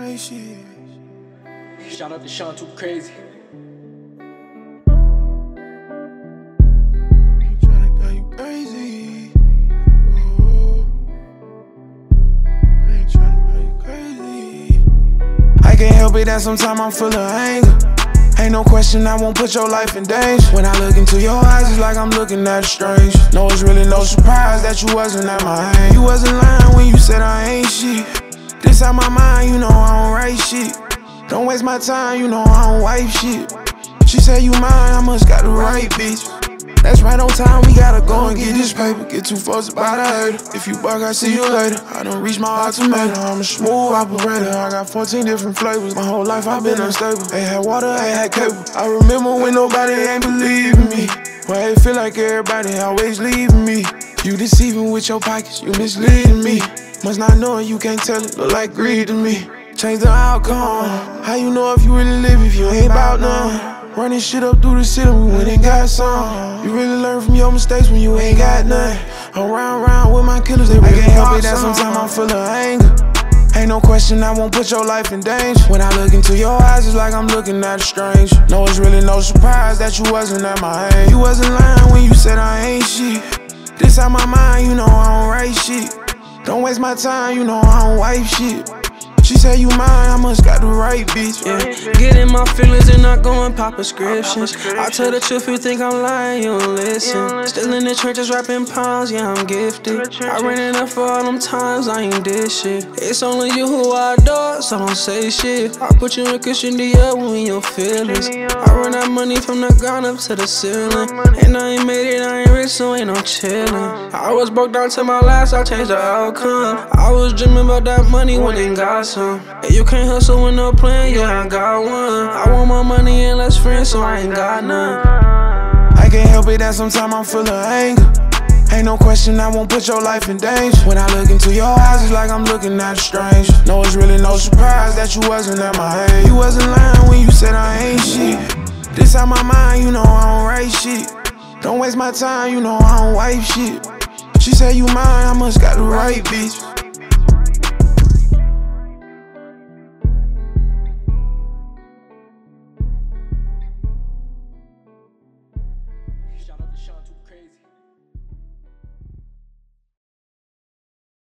right shit. Shout out to Sean Too Crazy. Ain't tryna go you crazy. Oh. I ain't tryna go you crazy. I can't help it that sometimes I'm full of anger. Ain't no question I won't put your life in danger. When I look into your eyes, it's like I'm looking at a stranger. No, it's really no surprise that you wasn't at my hand. You wasn't lying when you said I ain't shit. This out my mind, you know I don't write shit. Don't waste my time, you know I don't wipe shit. She said you mine, I must got the right bitch. That's right on time, we gotta go and get this paper. Get too fussed about a hater. If you bug, I see you later. I done reached my ultimatum. I'm a smooth operator. I got 14 different flavors. My whole life I've been unstable. Ain't had water, ain't had cable. I remember when nobody ain't believing me. Why it feel like everybody always leaving me. You deceiving with your pockets, you misleading me. Must not know it, you can't tell it, look like greed to me. Change the outcome. How you know if you really live if you ain't about none? Running shit up through the city, we went and got some. You really learn from your mistakes when you ain't got none. I'm round with my killers, they really I can't help it that sometimes I'm full of anger. Ain't no question I won't put your life in danger. When I look into your eyes, it's like I'm looking at a stranger. No, it's really no surprise that you wasn't at my hand. You wasn't lying when you said I ain't shit. This out my mind, you know I don't write shit. Don't waste my time, you know I don't wipe shit. She said you mine, I must got the right bitch. Yeah, get in my feelings and not go and pop prescriptions. I tell the truth, you think I'm lying, you don't listen. Still in the trenches, rapping pounds, yeah, I'm gifted. I ran it up for all them times, I ain't did shit. It's only you who I adore, so don't say shit. I put you in cushion the air when in your feelings. I run that money from the ground up to the ceiling. And I ain't made it, I ain't rich, so ain't no chillin'. I was broke down to my last, I changed the outcome. I was dreaming about that money when it got some. And you can't hustle with no plan, yeah, I got one. I want more money and less friends, so I ain't got none. I can't help it that sometimes I'm full of anger. Ain't no question I won't put your life in danger. When I look into your eyes, it's like I'm looking at a stranger. No, it's really no surprise that you wasn't at my hand. You wasn't lying when you said I ain't shit. This out my mind, you know I don't write shit. Don't waste my time, you know I don't wipe shit. She said you mine, I must got the right bitch.